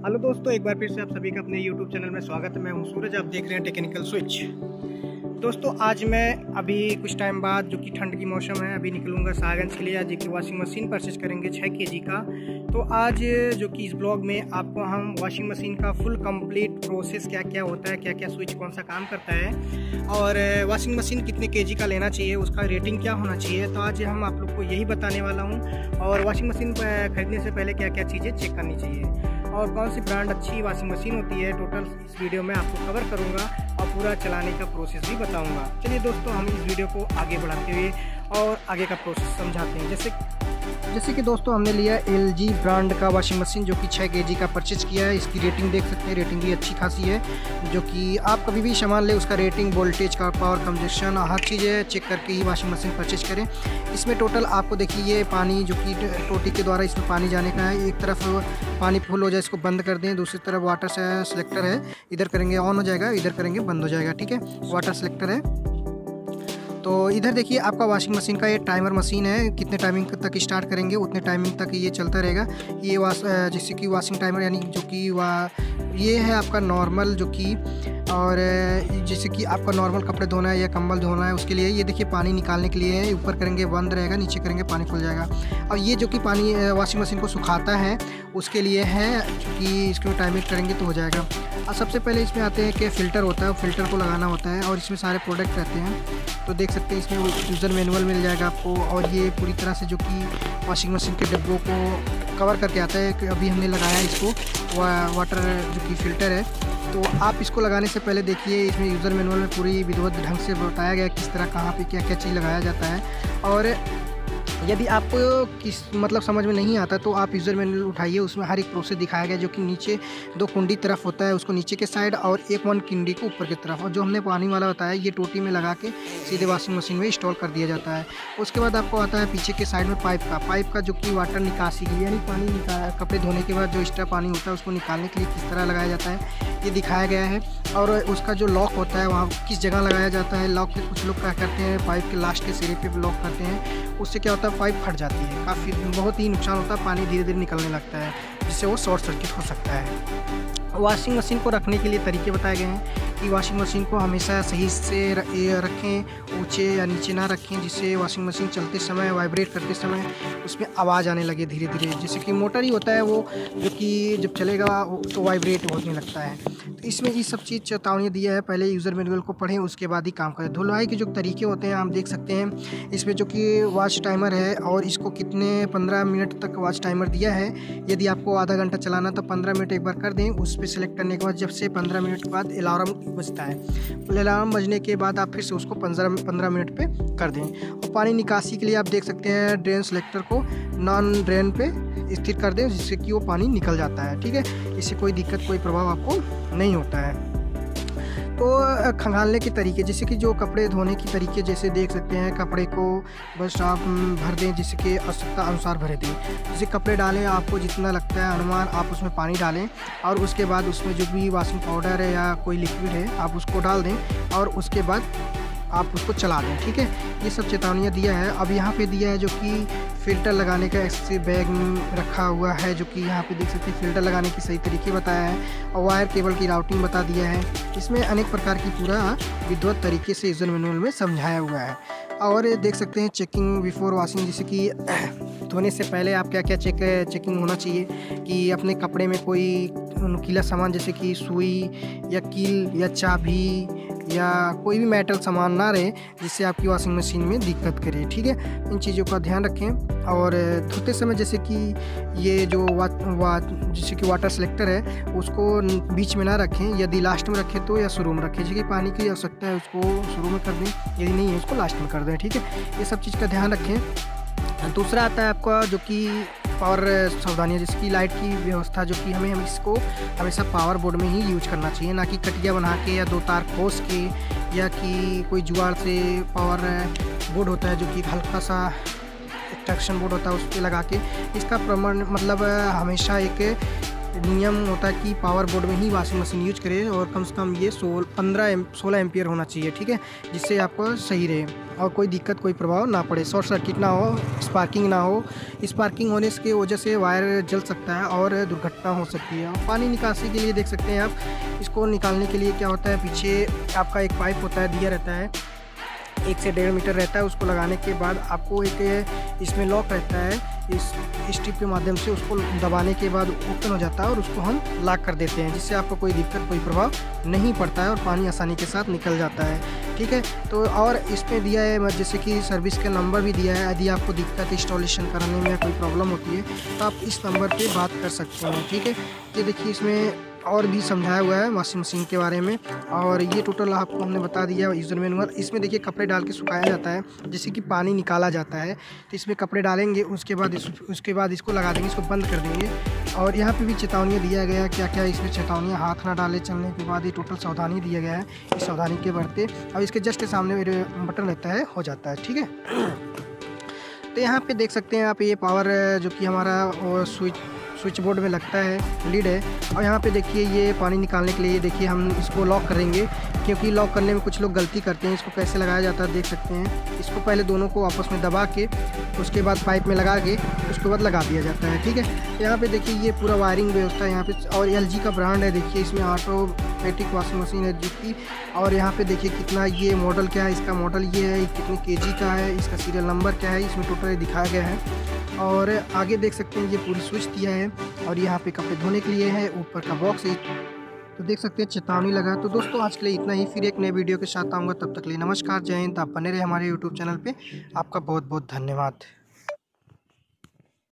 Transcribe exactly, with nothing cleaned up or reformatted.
Hello दोस्तों, एक बार फिर से आप सभी का अपने यूट्यूब चैनल में स्वागत है। मैं हूं सूरज, आप देख रहे हैं टेक्निकल स्विच। दोस्तों आज मैं अभी कुछ टाइम बाद, जो कि ठंड की मौसम है, अभी निकलूंगा सागंज के लिए। आज एक वॉशिंग मशीन परचेज करेंगे छः के जी का। तो आज जो कि इस ब्लॉग में आपको हम वॉशिंग मशीन का फुल कंप्लीट प्रोसेस, क्या क्या होता है, क्या क्या स्विच कौन सा काम करता है, और वॉशिंग मशीन कितने के जी का लेना चाहिए, उसका रेटिंग क्या होना चाहिए, तो आज हम आप लोग को यही बताने वाला हूँ। और वॉशिंग मशीन खरीदने से पहले क्या क्या चीज़ें चेक करनी चाहिए और कौन सी ब्रांड अच्छी वॉशिंग मशीन होती है, टोटल इस वीडियो में आपको कवर करूंगा और पूरा चलाने का प्रोसेस भी बताऊंगा। चलिए दोस्तों, हम इस वीडियो को आगे बढ़ाते हुए और आगे का प्रोसेस समझाते हैं। जैसे जैसे कि दोस्तों हमने लिया एल जी ब्रांड का वॉशिंग मशीन, जो कि छः के जी का परचेज किया है। इसकी रेटिंग देख सकते हैं, रेटिंग भी अच्छी खासी है। जो कि आप कभी भी सामान ले, उसका रेटिंग, वोल्टेज का, पावर कंजप्शन, हर चीज़ें चेक करके ही वॉशिंग मशीन परचेज करें। इसमें टोटल आपको देखिए, ये पानी जो कि टोटी के द्वारा इसमें पानी जाने का है। एक तरफ पानी फुल हो जाए, इसको बंद कर दें। दूसरी तरफ वाटर से सिलेक्टर है, इधर करेंगे ऑन हो जाएगा, इधर करेंगे बंद हो जाएगा। ठीक है, वाटर सिलेक्टर है। तो इधर देखिए, आपका वॉशिंग मशीन का ये टाइमर मशीन है। कितने टाइमिंग तक स्टार्ट करेंगे उतने टाइमिंग तक ये चलता रहेगा। ये वाश जैसे कि वॉशिंग टाइमर, यानी जो कि वा ये है आपका नॉर्मल, जो कि और जैसे कि आपका नॉर्मल कपड़े धोना है या कंबल धोना है, उसके लिए ये देखिए पानी निकालने के लिए है। ऊपर करेंगे बंद रहेगा, नीचे करेंगे पानी खुल जाएगा। और ये जो कि पानी वॉशिंग मशीन को सुखाता है, उसके लिए है कि इसको टाइमिंग करेंगे तो हो जाएगा। और सबसे पहले इसमें आते हैं कि फ़िल्टर होता है, फ़िल्टर को लगाना होता है और इसमें सारे प्रोडक्ट रहते हैं। तो देख सकते हैं, इसमें यूज़र मैनुअल मिल जाएगा आपको। और ये पूरी तरह से जो कि वॉशिंग मशीन के डिब्बों को कवर करके आता है कि अभी हमने लगाया इसको वा, वाटर जो कि फ़िल्टर है। तो आप इसको लगाने से पहले देखिए, इसमें यूज़र मैनुअल में पूरी विधिवत ढंग से बताया गया किस तरह कहाँ पे क्या क्या चीज़ लगाया जाता है। और यदि आपको किस मतलब समझ में नहीं आता तो आप यूज़र मैनुअल उठाइए, उसमें हर एक प्रोसेस दिखाया गया। जो कि नीचे दो कुंडी तरफ होता है, उसको नीचे के साइड, और एक वन कुंडी को ऊपर की तरफ। और जो हमने पानी वाला बताया, ये टोटी में लगा के सीधे वॉशिंग मशीन में इंस्टॉल कर दिया जाता है। उसके बाद आपको आता है पीछे के साइड में पाइप का पाइप का जो कि वाटर निकासी के लिए, यानी पानी निकाल कपड़े धोने के बाद जो एक्स्ट्रा पानी होता है उसको निकालने के लिए किस तरह लगाया जाता है, ये दिखाया गया है। और उसका जो लॉक होता है, वहाँ किस जगह लगाया जाता है। लॉक के कुछ लोग क्या करते हैं, पाइप के लास्ट के सिरे पे लॉक करते हैं, उससे क्या होता है, पाइप फट जाती है, काफ़ी बहुत ही नुकसान होता है, पानी धीरे धीरे निकलने लगता है, जिससे वो शॉर्ट सर्किट हो सकता है। वॉशिंग मशीन को रखने के लिए तरीके बताए गए हैं कि वॉशिंग मशीन को हमेशा सही से रखें, ऊंचे या नीचे ना रखें, जिससे वॉशिंग मशीन चलते समय, वाइब्रेट करते समय उसमें आवाज़ आने लगे धीरे धीरे। जैसे कि मोटर ही होता है वो, जो कि जब चलेगा तो वाइब्रेट होने लगता है। तो इसमें ये सब चीज़ चेतावनी दिया है, पहले यूज़र मैनुअल को पढ़ें, उसके बाद ही काम करें। धुलाई के जो तरीके होते हैं आप देख सकते हैं। इसमें जो कि वॉच टाइमर है, और इसको कितने पंद्रह मिनट तक वॉच टाइमर दिया है। यदि आपको आधा घंटा चलाना तो पंद्रह मिनट एक बार कर दें। उस पर सेलेक्ट करने के बाद जब से पंद्रह मिनट के बाद अलार्म बजता है, अलार्म बजने के बाद आप फिर से उसको पंद्रह पंद्रह मिनट पे कर दें। और पानी निकासी के लिए आप देख सकते हैं, ड्रेन सेलेक्टर को नॉन ड्रेन पे स्थिर कर दें, जिससे कि वो पानी निकल जाता है। ठीक है, इससे कोई दिक्कत, कोई प्रभाव आपको नहीं होता है। तो खंगालने के तरीके, जैसे कि जो कपड़े धोने के तरीके, जैसे देख सकते हैं, कपड़े को बस आप भर दें, जिससे कि आवश्यकता अनुसार भर दें। जैसे कपड़े डालें, आपको जितना लगता है अनुमान, आप उसमें पानी डालें, और उसके बाद उसमें जो भी वॉशिंग पाउडर है या कोई लिक्विड है आप उसको डाल दें, और उसके बाद आप उसको चला दें। ठीक है, ये सब चेतावनियाँ दिया है। अब यहाँ पे दिया है जो कि फ़िल्टर लगाने का एक्से बैग रखा हुआ है, जो कि यहाँ पे देख सकते हैं फ़िल्टर लगाने की सही तरीके बताया है, और वायर केबल की राउटिंग बता दिया है। इसमें अनेक प्रकार की पूरा विधिवत तरीके से यूज़र मैनुअल में समझाया हुआ है। और देख सकते हैं चेकिंग बिफोर वॉशिंग, जैसे कि धोने से पहले आप क्या क्या चेक चेकिंग होना चाहिए कि अपने कपड़े में कोई नुकीला सामान, जैसे कि सुई या कील या चाबी या कोई भी मेटल सामान ना रहे, जिससे आपकी वॉशिंग मशीन में दिक्कत करे। ठीक है, इन चीज़ों का ध्यान रखें। और धोते समय जैसे कि ये जो वा, वा जैसे कि वाटर सिलेक्टर है, उसको बीच में ना रखें, यदि लास्ट में रखें तो, या शुरू में रखें। जैसे कि पानी की आवश्यकता है उसको शुरू में कर दें, यदि नहीं है उसको लास्ट में कर दें। ठीक है, ये सब चीज़ का ध्यान रखें। दूसरा आता है आपका जो कि पावर सावधानियाँ, जिसकी लाइट की व्यवस्था, जो कि हमें हम इसको हमेशा पावर बोर्ड में ही यूज करना चाहिए, ना कि कटिया बना के या दो तार खोस के, या कि कोई जुगाड़ से पावर बोर्ड होता है जो कि हल्का सा एक्सट्रैक्शन बोर्ड होता है, उस पर लगा के। इसका प्रमाण मतलब हमेशा एक नियम होता है कि पावर बोर्ड में ही वॉशिंग मशीन यूज करें और कम से कम ये सोल पंद्रह एम सोलह एम्पियर होना चाहिए, ठीक है, जिससे आपको सही रहे और कोई दिक्कत कोई प्रभाव ना पड़े, शॉर्ट सर्किट ना हो, स्पार्किंग ना हो। स्पार्किंग होने की वजह से वायर जल सकता है और दुर्घटना हो सकती है। और पानी निकासी के लिए देख सकते हैं आप, इसको निकालने के लिए क्या होता है, पीछे आपका एक पाइप होता है, दिया रहता है, एक से डेढ़ मीटर रहता है। उसको लगाने के बाद आपको एक इसमें लॉक रहता है, इस स्ट्रिप के माध्यम से उसको दबाने के बाद ओपन हो जाता है और उसको हम लॉक कर देते हैं, जिससे आपको कोई दिक्कत कोई प्रभाव नहीं पड़ता है और पानी आसानी के साथ निकल जाता है, ठीक है। तो और इसमें दिया है जैसे कि सर्विस का नंबर भी दिया है, यदि आपको दिक्कत इंस्टॉलेशन कराने में कोई प्रॉब्लम होती है तो आप इस नंबर पे बात कर सकते हैं, ठीक है। ये देखिए इसमें और भी समझाया हुआ है वॉशिंग मशीन के बारे में, और ये टोटल आपको हमने बता दिया यूज़र मैनुअल। इसमें देखिए कपड़े डाल के सुखाया जाता है, जैसे कि पानी निकाला जाता है तो इसमें कपड़े डालेंगे, उसके बाद इस, उसके बाद इसको लगा देंगे, इसको बंद कर देंगे। और यहाँ पे भी चेतावनी दिया गया है, क्या क्या इसमें चेतावनियाँ, हाथ ना डाले चलने के बाद, ये टोटल सावधानी दिया गया है। इस सावधानी के बढ़ते और इसके जस्ट सामने मेरे बटन रहता है, हो जाता है, ठीक है। तो यहाँ पे देख सकते हैं आप, ये पावर जो कि हमारा स्विच स्विच बोर्ड में लगता है, लीड है। और यहाँ पे देखिए ये पानी निकालने के लिए देखिए हम इसको लॉक करेंगे, क्योंकि लॉक करने में कुछ लोग गलती करते हैं। इसको कैसे लगाया जाता है देख सकते हैं, इसको पहले दोनों को आपस में दबा के उसके बाद पाइप में लगा के उसके बाद लगा दिया जाता है, ठीक है। यहाँ पे देखिए ये पूरा वायरिंग व्यवस्था है यहाँ पे, और एल जी का ब्रांड है, देखिए इसमें ऑटोमेटिक वॉशिंग मशीन है जो कि, और यहाँ पे देखिए कितना ये मॉडल क्या है, इसका मॉडल ये है, कितने केजी का है, इसका सीरियल नंबर क्या है, इसमें टोटल दिखाया गया है। और आगे देख सकते हैं ये पूरी स्विच दिया है, और यहाँ पे कपड़े धोने के लिए है, ऊपर का बॉक्स है, तो देख सकते हैं चेतावनी लगा। तो दोस्तों आज के लिए इतना ही, फिर एक नए वीडियो के साथ आऊँगा, तब तक के लिए नमस्कार, जय हिंद। आप बने रहे हमारे यूट्यूब चैनल पे, आपका बहुत बहुत धन्यवाद।